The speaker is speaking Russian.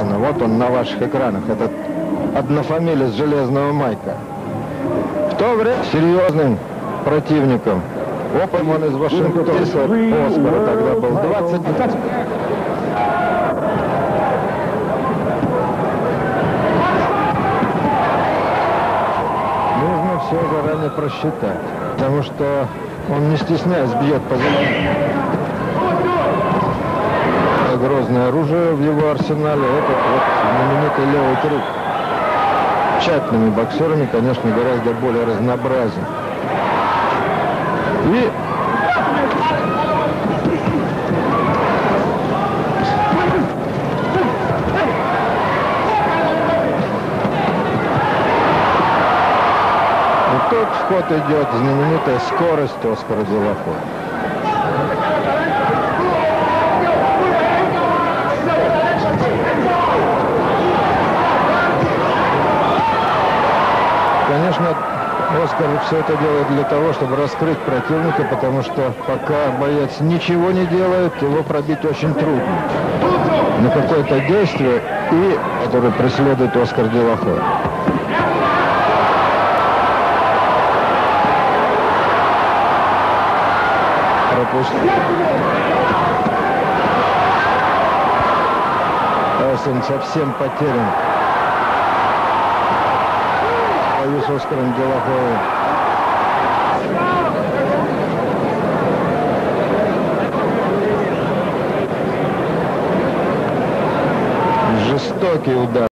Вот он на ваших экранах, этот однофамилец Железного Майка. В то время серьезным противником. Опытман из Вашингтона, Оскара тогда был 20. Нужно все заранее просчитать, потому что он, не стесняясь, бьет по земле. Грозное оружие в его арсенале, этот вот знаменитый левый круг. Тщательными боксерами, конечно, гораздо более разнообразен. И тут в ход идет знаменитая скорость Оскара де ла Хойя. Конечно, Оскар все это делает для того, чтобы раскрыть противника, потому что пока боец ничего не делает, его пробить очень трудно. Но какое-то действие, которое преследует Оскар де ла Хойя. Пропустил. Он совсем потерян. С Оскаром де ла Хойя. Жестокий удар.